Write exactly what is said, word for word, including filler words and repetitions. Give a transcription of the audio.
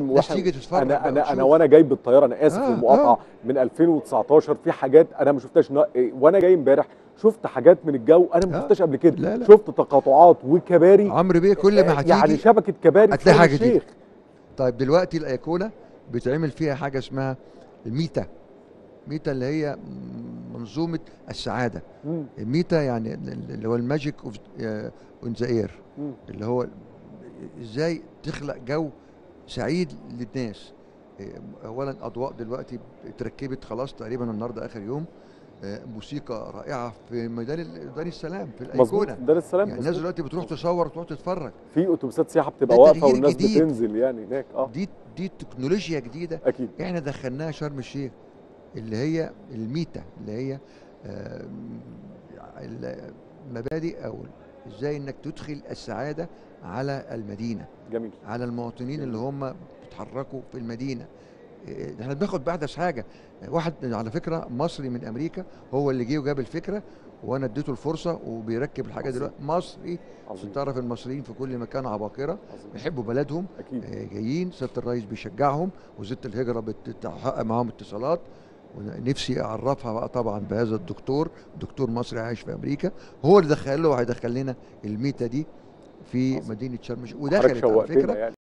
الناس تيجي تتفرج. انا انا انا وانا جاي بالطياره، انا اسف آه المقاطعه، آه. من ألفين وتسعتاشر في حاجات انا ما شفتهاش. وانا جاي امبارح شفت حاجات من الجو انا ما آه. شفتهاش قبل كده. لا لا. شفت تقاطعات وكباري عمرو بيه كل ما هتيجي يعني شبكه كباري في هتلاقي شرم حاجه جديده. الشيخ. طيب دلوقتي الايقونه بيتعمل فيها حاجه اسمها الميتا. ميتا اللي هي منظومه السعاده. مم. الميتا يعني اللي هو الماجيك اوف اون ذا اير، اللي هو ازاي تخلق جو سعيد للناس. اولا اضواء دلوقتي اتركبت خلاص تقريبا النهارده اخر يوم. موسيقى رائعه في ميدان ميدان السلام في الايقونه. ميدان السلام يعني الناس دلوقتي بتروح تصور وتروح تتفرج. في اتوبيسات سياحه بتبقى واقفه والناس جديد. بتنزل يعني هناك. اه دي دي تكنولوجيا جديده اكيد احنا دخلناها شرم الشيخ، اللي هي الميتا، اللي هي المبادئ او ازاي انك تدخل السعاده على المدينه. جميل. على المواطنين جميل. اللي هم بيتحركوا في المدينه. احنا بناخد باحدث حاجه. واحد على فكره مصري من امريكا هو اللي جه وجاب الفكره وانا اديته الفرصه وبيركب الحاجه دلوقتي. مصري. عشان تعرف المصريين في كل مكان عباقره بيحبوا بلدهم. أكيد. جايين سياده الرئيس بيشجعهم وزيره الهجره بتحقق معاهم اتصالات. ونفسي اعرفها بقى طبعا بهذا الدكتور، دكتور مصري عايش في امريكا، هو اللي دخل له وهيدخل لنا الميتا دي في مدينه شرم الشيخ ودخلت على فكره. يعني.